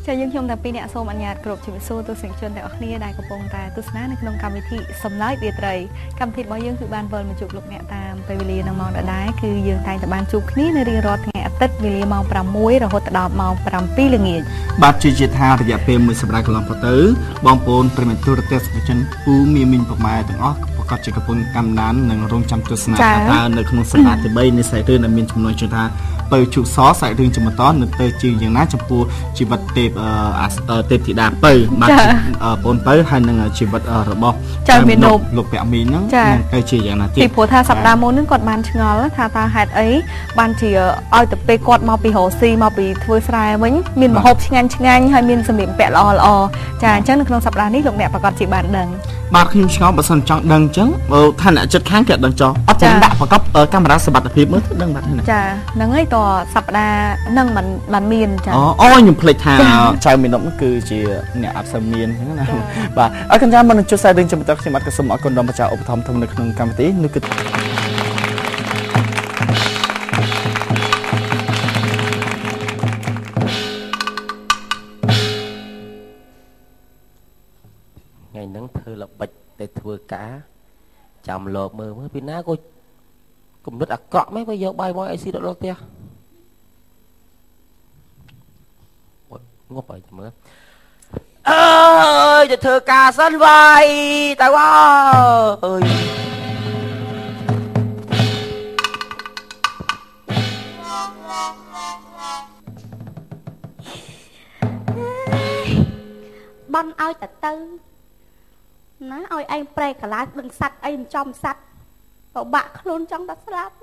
ចាយើងខ្ញុំតាពីអ្នកសូមអនុញ្ញាតគ្រប់ជំរាបសួរទស្សនិកជនទាំងអស់គ្នាដែលកំពុងតែទស្សនានៅក្នុងកម្មវិធីសំឡេងរាត្រីកម្មវិធីរបស់យើងគឺបានវិលមកជួបលោកអ្នកតាមពេលវេលានៅម៉ោងដដែលគឺយើងតែងតែបានជួបគ្នានៅរៀងរាល់ថ្ងៃអាទិត្យវេលាម៉ោង6រហូតដល់ម៉ោង7ល្ងាចបាទជាថារយៈពេល1សប្តាហ៍កន្លងទៅបងប្អូនប្រិមត្តទូរទស្សនិកជនពូមីងពុកម៉ែទាំងអស់ប្រកាសជាកំពុងកម្មដាននិងរងចាំទស្សនាតើនៅក្នុងសប្តាហ៍ទី3នៃសាច់រឿងដែលមានចំនួនជឿថាបើជុសសាច់រឿងចំតនឹងទៅជាយ៉ាងណាចំពោះជីវិតទេពធីតាពៅបាទបងពៅហើយនឹងជីវិតរបស់ចៅមានលោកពាក់មីងហ្នឹងនឹងទៅជាយ៉ាងណាទៀតពីព្រោះថាសប្តាហ៍មុនហ្នឹងគាត់បានឆ្ងល់ថាតើហេតុអីបានជាឲ្យទៅពេលគាត់មកពីរ៉ូស៊ីមកពីធ្វើស្រែវិញមានម្ហូបឆ្ងាញ់ហើយមានសម្លៀកបំពាក់ល្អចាអញ្ចឹងនៅក្នុងសប្តាហ៍នេះលោកអ្នកប្រកាសជាបានដឹងបាទខ្ញុំឆ្ងល់បើសិនចង់ដឹងអញ្ចឹងថាអ្នកចិត្តខាងគេដឹងចោះអត់ចាំដាក់ប្រកបកាមេរ៉ាសុវត្ថិភាពមើលទៅដឹងបាត់ណាចាហ្នឹងហើយតសប្តាហ៍ហ្នឹងมันមានចាអូខ្ញុំភ្លេចថាចៅមីនុកគឺជាអ្នកអត់សូវមានអញ្ចឹងណាបាទអរគុណចាស់មកនឹងជួបសាយរឿងចាំបន្តខ្ញុំអត់ក៏សូមអរគុណដល់ម្ចាស់ឧបត្ថម្ភធំនៅក្នុងកម្មវិធីនោះគឺថ្ងៃហ្នឹងធ្វើល្បិចតែធ្វើការចាំលោកមើលពីណាក៏គំនិតអាក្រក់ម៉េចបើយកបាយមកអីស៊ីដល់ផ្ទះងប់ហើយមើលអើយទៅធ្វើការសិនវាយទៅអើយបានឲ្យទៅណាឲ្យឯងប្រែកលាដឹងសัตว์អីមិនចំសัตว์ពិបាកខ្លួនចង់តែស្លាប់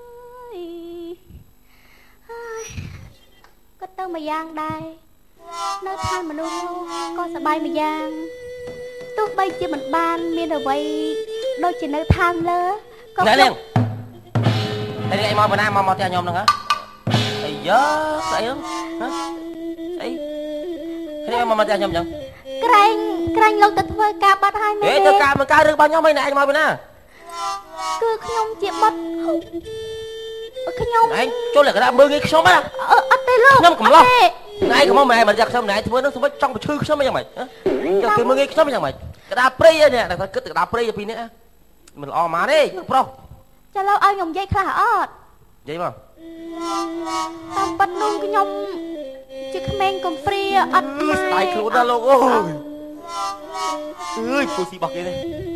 ហើយក៏ទៅមួយយ៉ាងដែរនៅឋានមនុស្សក៏សប្បាយមួយយ៉ាងទោះបីជាមិនបានមានអ្វីដូចជានៅឋានលើក៏ណែនាងតែឯងមកបណ្ណាមកផ្ទះខ្ញុំហ្នឹងហ៎អីយើស្អីហ្នឹងហ៎អីគ្នាមកផ្ទះខ្ញុំអញ្ចឹងក្រែងលោកទៅធ្វើការបាត់ហើយមែនទេធ្វើការមើលការរឿងរបស់ខ្ញុំឯងឯងមកពីណាគឺខ្ញុំជាបាត់ខ្ញុំឯងចូលលក្ខណៈមើលងាយខ្ញុំណាអត់ទេលោកខ្ញុំកំឡោះឯងកុំមកមិនយកខ្ញុំណែធ្វើនោះស្មិចចង់បឈឺខ្ញុំអីយ៉ាងម៉េចចង់គេមើលងាយខ្ញុំអីយ៉ាងម៉េចកដាព្រៃនេះតែគិតកដាព្រៃពីនេះមិនល្អមកទេប្រុសចាលោកឲ្យខ្ញុំនិយាយខ្លះអត់និយាយមកតាមប៉ិតនោះខ្ញុំជាក្មេងកំព្រាអត់ស្ដាយខ្លួនណាលោកអូយអើយពូស៊ីបោះគេទេ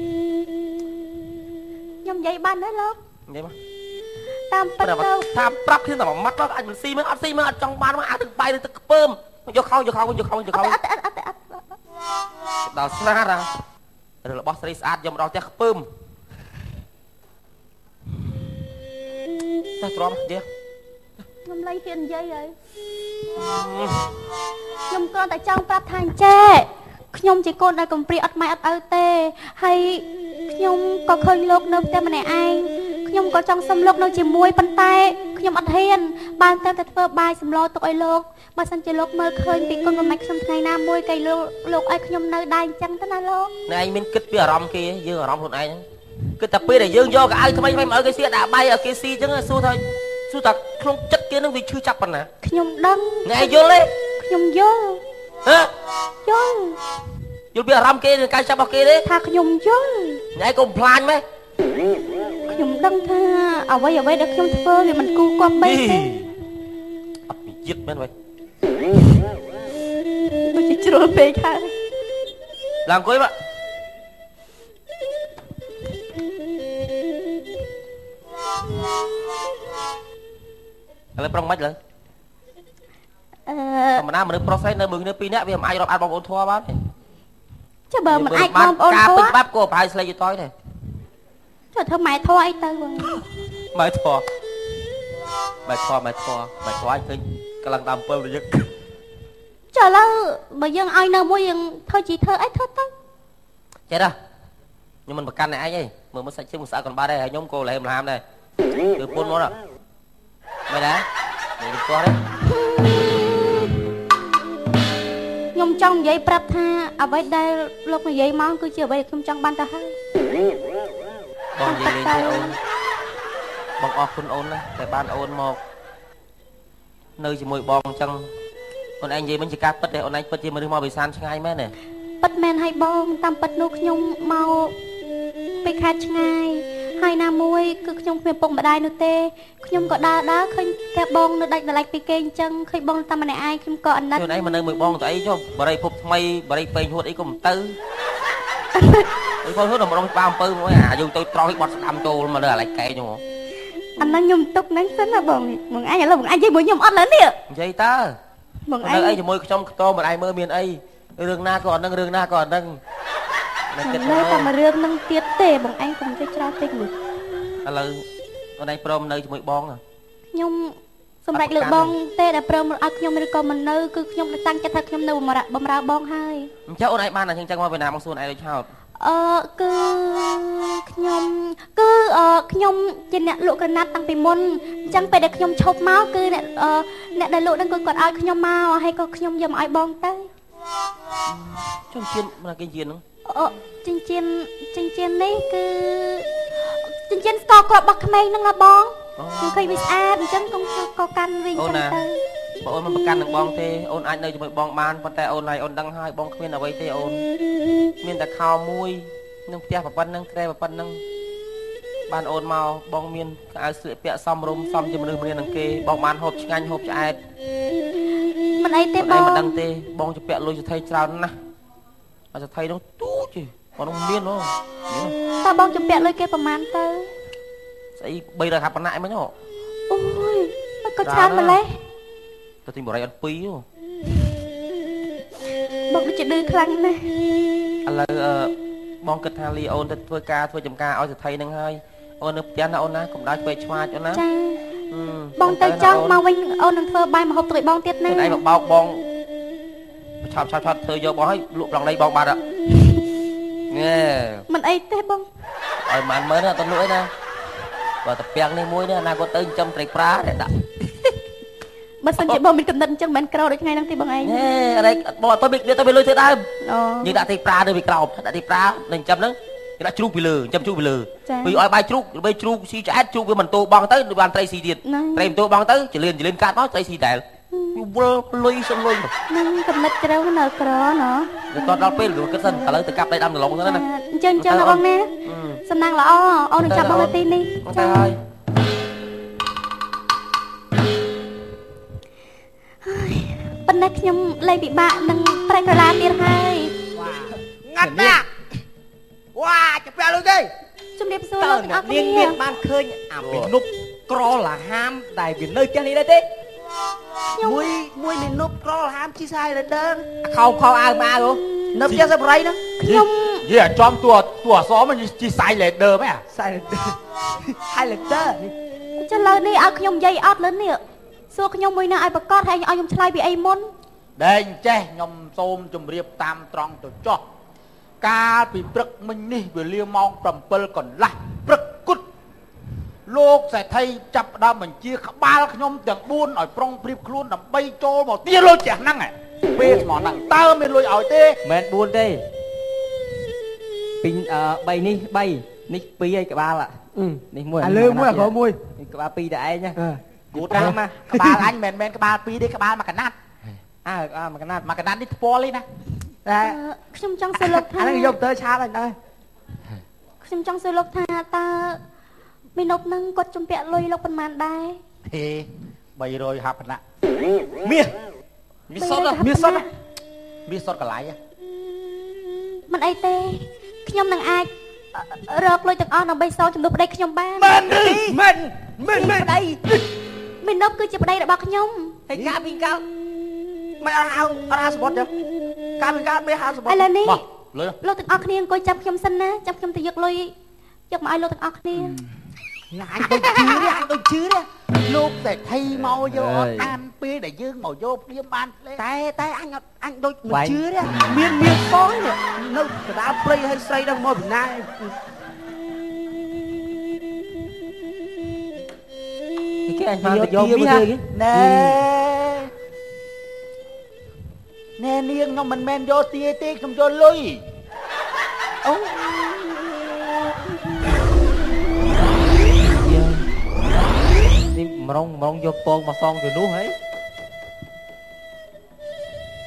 ខ្ញុំនិយាយបានទេលោកនិយាយមកតាមប៉ិតទៅថាប្រាប់គ្នាតែមួយម៉ាត់មកអាចមិនស៊ីមើលអត់ស៊ីមើលអត់ចង់បានមកអាចទឹកបាយឬទឹកខ្ពើមយកខោវិញអត់ដល់ស្នាររបស់ស្រីស្អាតយកមកដល់ផ្ទះខ្ពើមតែទ្រាំទេខ្ញុំលៃហ៊ាននិយាយហើយខ្ញុំគ្រាន់តែចង់ប្រាប់ថាអញ្ចេះខ្ញុំជាកូនដែលកំព្រាអត់ម៉ែអត់ឪទេហើយខ្ញុំក៏ឃើញលោកនៅផ្ទះម្នាក់ឯងខ្ញុំក៏ចង់សុំលោកនៅជាមួយប៉ុន្តែខ្ញុំអត់ហ៊ានបានតែធ្វើបាយសម្លទុកឲ្យលោកបើសិនជាលោកមើលឃើញពីគុណបំណាច់ខ្ញុំថ្ងៃណាមួយគេលោកឲ្យខ្ញុំនៅដែរអញ្ចឹងទៅណាលោកណែឯងមានគិតពីអារម្មណ៍គេយើងអារម្មណ៍ខ្លួនឯងគិតតែពេលដែលយើងយកកៅអៅថ្មីមកឲ្យគេស៊ីដាក់បាយឲ្យគេស៊ីអញ្ចឹងសួរថាក្នុងចិត្តគេនឹងវាឈឺចាប់ប៉ុណ្ណាខ្ញុំដឹងណែយល់ទេខ្ញុំយល់ហ៎យល់ពីអារម្មណ៍គេនឹងកាយចាប់របស់គេទេថាខ្ញុំយល់ណែកុំផ្លាញម៉េចខ្ញុំដឹងថាអ្វីដែលខ្ញុំធ្វើវាមិនគូគប់បីទេអត់ពីចិត្តមែនvậy ដូចជាជ្រុលពេកហើយឡើងអង្គុយមកឥឡូវប្រឹងមិនលើធម្មតាមនុស្សប្រុសស្រីនៅមួយគ្នាពីរនាក់វាមិនអាចរាប់អានបងប្អូនធွာបានទេចុះបើមិនអាចបងប្អូនការពេញច្បាប់ក៏ប្រហែលស្លេកយតយដែរចុះធ្វើម៉ែធွာអីទៅបងម៉ែធွာអញឃើញកំឡុងដើម7រយឹកចុះឥឡូវបើយើងឲ្យនៅមួយយើងធ្វើជីធ្វើអីធ្វើទៅចេះដែរខ្ញុំមិនប្រកាន់អ្នកឯងទេមើលសាច់ជើងស្អាតcònបាត់ដែរហើយខ្ញុំក៏លហេមលហាមដែរគឺពុនមកហ្នឹងមិនដែរមិនទាស់ទេខ្ញុំចង់និយាយប្រាប់ថាអ្វីដែលលោកនិយាយមកគឺជាអ្វីដែលខ្ញុំចង់បានទៅហើយបងនិយាយលេងទេអូនបងអរគុណអូនណាតែបានអូនមកនៅជាមួយបងអញ្ចឹងអូនឯងនិយាយមិនជាការពិតទេអូនឯងពិតជាមនុស្សមកពីសានឆ្ងាយមែនទេពិតមែនហើយបងតាមពិតនោះខ្ញុំមកពីខេត្តឆ្ងាយហើយណាមួយគឺខ្ញុំគ្មានពុកម្ដាយនោះទេខ្ញុំក៏ដើរឃើញតែបងនៅដាច់ដライពីគេអញ្ចឹងឃើញបងតែម្នាក់ឯងខ្ញុំក៏អាណិតខ្លួនឯងមកនៅមួយបងទៅអីចុះបរិយភពថ្មីបរិយពេញហួតអីក៏មិនទៅអីបងហួតតម្រងច្បារអំពើមួយអាយើងទៅត្រង់បត់ស្ដាំចូលមកលើអាឡៃកែងហ្នឹងអាហ្នឹងខ្ញុំទុកហ្នឹងសិនណាបងអញឥឡូវបងអញនិយាយមួយខ្ញុំអត់លើនេះនិយាយតើបងឯងអីជាមួយខ្ញុំខ្ទមមិនឯងមើលមានអីរឿងណាក៏អត់ដឹងរឿងណាក៏អត់ដឹងតែតែរឿងហ្នឹងទៀតទេបងឯងកុំទៅច្រើនពេកមួយឥឡូវអូនឯងព្រមនៅជាមួយបងខ្ញុំសម្រាប់លើបងទេដែលព្រមឲ្យខ្ញុំឬក៏មិននៅគឺខ្ញុំតាំងចិត្តថាខ្ញុំនៅបំរើបងហើយអញ្ចឹងអូនឯងបានតែអញ្ចឹងមកពីណាមកសួនឯងដូចឆោតគឺខ្ញុំជាអ្នកលក់ក្រណាត់តាំងពីមុនអញ្ចឹងពេលដែលខ្ញុំឈប់មកគឺអ្នកដែលលក់ហ្នឹងគឺគាត់ឲ្យខ្ញុំមកហើយក៏ខ្ញុំយកមកឲ្យបងទៅចុះជៀនមកគេជៀនហ្នឹងចិញ្ចៀននេះគឺចិញ្ចៀនស្ករគ្រាប់របស់ក្មេងហ្នឹងណាបងខ្ញុំឃើញវាស្អាតអញ្ចឹងក៏កាន់វិញចឹងទៅបងអូនមិនប្រកាន់នឹងបងទេអូនអាចនៅជាមួយបងបានប៉ុន្តែអូនហើយអូនដឹងហើយបងគ្មានអ្វីទេអូនមានតែខោមួយនឹងផ្ទះប្រពន្ធនឹងក្រែប្រពន្ធនឹងបានអូនមកបងមានខោស្លៀកពាក់សមរម្យសមជាមនុស្សម្នានឹងគេបងបានហូបឆ្ងាញ់ហូបឆ្អែតមិនអីទេបងមិនដឹងទេបងជពាក់លុយសទ្ធិច្រើនណាស់អត់សទ្ធិនោះទូចទេបងនោះមានហ៎តើបងជពាក់លុយគេប្រហែលទៅស្អី300ហាប់ប៉ុណ្ណាឯងមិញអូយមិនក៏ច្រើនម្លេះទៅទីបរិយអត់2ហ៎បងដូចជាឌឺខ្លាំងណាស់ឥឡូវបងគិតថាលីអូនទៅធ្វើការធ្វើចំការឲ្យសទ្ធិនឹងហើយអូននៅផ្ទះណាអូនណាកុំដាច់ពេកឆ្វាចអូនណាចាបងទៅចង់មកវិញអូននឹងធ្វើបាយម្ហូបត្រីបងទៀតណាឯងមកបោកបងឆាប់ធ្វើយកបងឲ្យលក់ប្រងដីបងបាត់ណែមិនអីទេបងឲ្យម៉ានមើលណាអត់លក់អីណាបើតាពាំងនេះមួយនេះអនាគតទៅចិញ្ចឹមត្រីប្រាដាក់បើសិនជាបងមានកំណត់អញ្ចឹងមិនក្រោដូចថ្ងៃហ្នឹងទេបងឯងអីបងអត់ទៅវាលុយធ្វើដើមយើងដាក់ត្រីប្រាទៅវាក្រោបដាក់ត្រីប្រានឹងចិញ្ចឹមហ្នឹងគេដាក់ជ្រូកពីលើចិញ្ចឹមជ្រូកពីលើពីឲ្យបាយជ្រូកបីជ្រូកស៊ីឆ្អែតជ្រូកវាមិនតោបងទៅបានត្រីស៊ីទៀតត្រីមិនតោបងទៅចលៀនកាត់មកត្រីស៊ីដែរវល់លុយសុំលុយនឹងកំណត់ក្រៅនៅក្រណោះទៅដល់ពេលគិតសិនឥឡូវទៅកាប់ដៃដាំដលងទៅណាអញ្ចឹងណាបងណាសំណាងល្អអូននឹងចាប់បងទីនេះចាហើយប៉ុន្តែខ្ញុំលែងពិបាកនឹងប្រេះក្រឡាទៀតហើយងាត់ណាវ៉ាចាប់ពាក់លុយទេជំរាបសួរលោកទាំងអស់គ្នាមានបានឃើញអាមីនុបក្រលាហាមដែលវានៅផ្ទះនេះដែរទេមួយមីនុបក្រលាហាមជីសាយរដើខោអាវម៉ាវនៅផ្ទះសបរៃហ្នឹងខ្ញុំយេចំតួអសមិនជីសាយលេដឺហ្មងសាយលេដឺហើយលេដឺនេះចុះលើនេះឲ្យខ្ញុំនិយាយអត់លើនេះសួរខ្ញុំមួយណាឲ្យប្រកាសហើយឲ្យខ្ញុំឆ្លើយពីអីមុនដែងចេះខ្ញុំសូមជម្រាបតាមត្រង់ទៅចោះកាលពីព្រឹកមិញនេះវេលាម៉ោង7កន្លះព្រឹកគត់លោកសេដ្ឋីចាប់ដើមបញ្ជាក្បាលខ្ញុំទាំង4ឲ្យប្រុងព្រៀបខ្លួនដើម្បីចូលមកទាលុយចាស់ហ្នឹងពេលស្មោះហ្នឹងតើមានលុយឲ្យទេមិន4ទេពី3នេះ3នេះ2ឯក្បាលនេះ1 ឥឡូវ1ក្រោយ 1ក្បាល2តែឯងណាគូតាមមកក្បាលអញមិនមែនក្បាល2ទេក្បាលមួយកណាត់មួយកណាត់នេះថ្ពាល់ទេណាតែខ្ញុំចង់សួរលោកថាអាហ្នឹងយកទៅឆាតអញដែរខ្ញុំចង់សួរលោកថាតើមីនុបនឹងគាត់ជំពាក់លុយលោកប៉ុន្មានដែរទេ300ហាប់ណាមានសុតកន្លែងមិនអីទេខ្ញុំនឹងអាចរកលុយទាំងអស់ដើម្បីសងចំនួនប្តីខ្ញុំបានមិនប្តីមីនុបគឺជាប្តីរបស់ខ្ញុំហើយកាពីកាលមិនអត់សម្បត្តិទេកាលពីកាលមិនហៅសម្បត្តិឥឡូវនេះលោកទាំងអស់គ្នាអង្គុយចាប់ខ្ញុំសិនណាចាប់ខ្ញុំទៅយកលុយយកមកឲ្យលោកទាំងអស់គ្នាអញដូចជឿទេលោកសេដ្ឋីមកយកអត់បានពេលដែលយើងមកយកព្រាមបានតែអញដូចមិនជឿទេមានបងនៅកណ្ដាលព្រៃហើយស្រីដល់មកពីណាគេអញបានទៅយកមាសណែនាងខ្ញុំមិនមែនយកទាទេខ្ញុំយកលុយអូនេះម្រងយកពងមកសងទៅនោះហី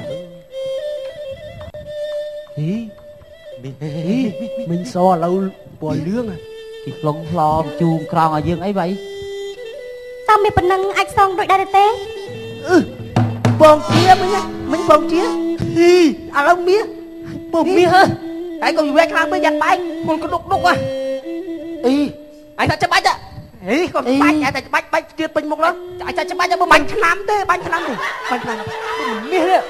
mình so lâu bò lương à cái lông lo chuông krong ở dương ấy vậy sao mày bận năng ạch xong rồi đây tê bông chia mình bông chia à lông mía bông mía hả cái con về khang mới giặt bay con có đục đục à anh ta chấp bách à con bách anh ta bách chưa bình một lắm anh ta chấp bách cho bánh lắm thế bánh lắm mía đấy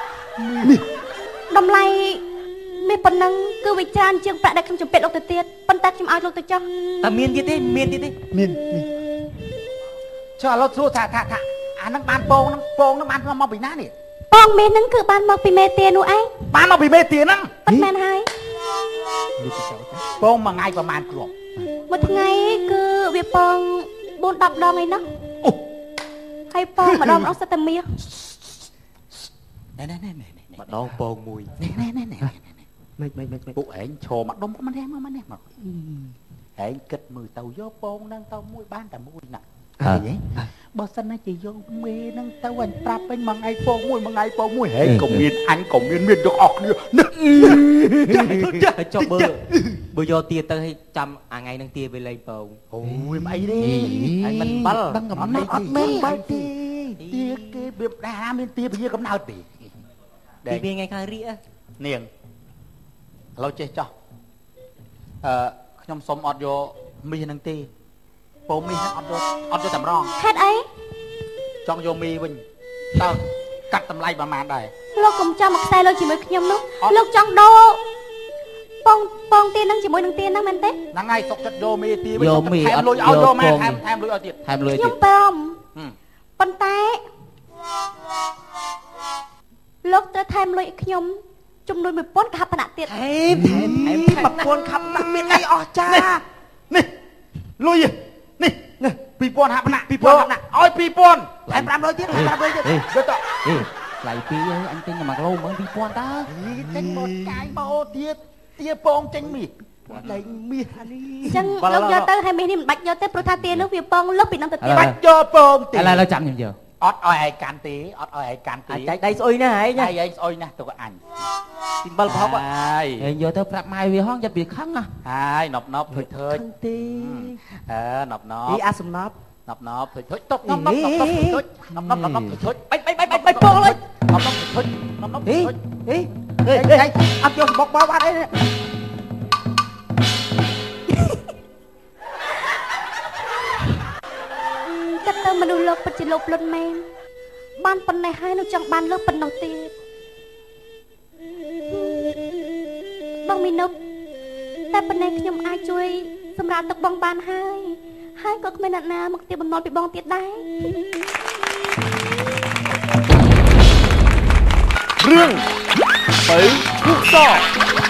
đâm lại mày bận năng cứ bị tràn chương bạ đã không chụp bẹt lộc từ tiệt bận tát chim ao lộc từ cho ta miên tiết đi miên cho nó xua thả à nó ban pong nó ban nó mau bị nát đi pong miên năng cứ ban mau bị mê tiền nữa anh ban mau bị mê tiền năng bận men hai pong mà ngay vào màn cửa một ngày cứ việc pong 4-10 đong ấy nó hay pong mà đong nó sẽ tầm mía này mà đong pong mùi này mày bộ ảnh trò mặt đông mà đem mà ảnh kịch 10 tàu gió pong năng tàu mũi ban tàu mũi nè vậy bớt xanh nó chỉ vô mê năng tàu anh prap anh mà ngay pong mũi hệ cộng miên được ọt nữa cho bơ do tia tới hay chăm à ngày năng tia về lấy pong ôi mày đi anh mình bắt đang ngắm nó ọt mê tia cái biệp đá miên tia bây giờ cầm nào để tia ngày khai rĩa niềngเราเจ๊จ้ะខ្ញុំសុំអត់យកមីហ្នឹងទេពោមីហ្នឹងអត់យកតែម្ដងហេតុអីចង់យកមីវិញតើកាត់តម្លៃប្រហែលដែរលោកកុំចាំមកខ្សែលោកជាមួយខ្ញុំនោះលោកចង់ដូរពងទៀនហ្នឹងជាមួយនឹងទៀនហ្នឹងមែនទេហ្នឹងហើយសុកចិត្តយកមីទីវិញថែមលុយឲ្យយកមកថែមលុយឲ្យទៀតខ្ញុំព្រមប៉ុន្តែលោកត្រូវថែមលុយឲ្យខ្ញុំចំនួន 1000 កហបណៈទៀតថែម1000 ខាប់ណាស់មានអីអស់ចានេះលុយនេះ2000 ហាប់ណាស់ឲ្យ 2000 ថែម500ទៀតយកតថ្លៃពីអញទិញ1គីឡូមើល 2000 តើចេញមកកាយបោទៀតទាពងចេញមាសលែងមាសអានេះអញ្ចឹងលោកយកទៅហើយមាសនេះមិនបាច់យកទេព្រោះថាទានោះវាពងលុបពីនឹងទៅទៀតបាច់យកពងទេឥឡូវចាំខ្ញុំយកអត់ឲ្យឯងកាន់ទេអត់ឲ្យឯងកាន់ទេអាចដៃស្អុយណាស់ឯងឯងស្អុយណាស់ទៅអញទី7ប្រហុកហើយឯងយកទៅប្រាប់ម៉ែវាហងចិត្តវាខឹងណាហើយណប់ធ្វើទេណប់នេះអាសំណប់ណប់ធ្វើទុកណប់ធ្វើបាច់ពងលើណប់ធ្វើអីអត់យកសបុកបោបាត់អីចិត្តទៅមនុស្សលោកពិតជាលោកលុនមែនបានប៉ុណ្ណេះហើយនៅចង់បានលើប៉ុណ្ណោះទៀតបងមីនុបតែប៉ុណ្ណេះខ្ញុំអាចជួយសម្រាប់ទឹកបងបានហើយក៏គ្មានអ្នកណាមកទាបបំណុលពីបងទៀតដែររឿងបើគូស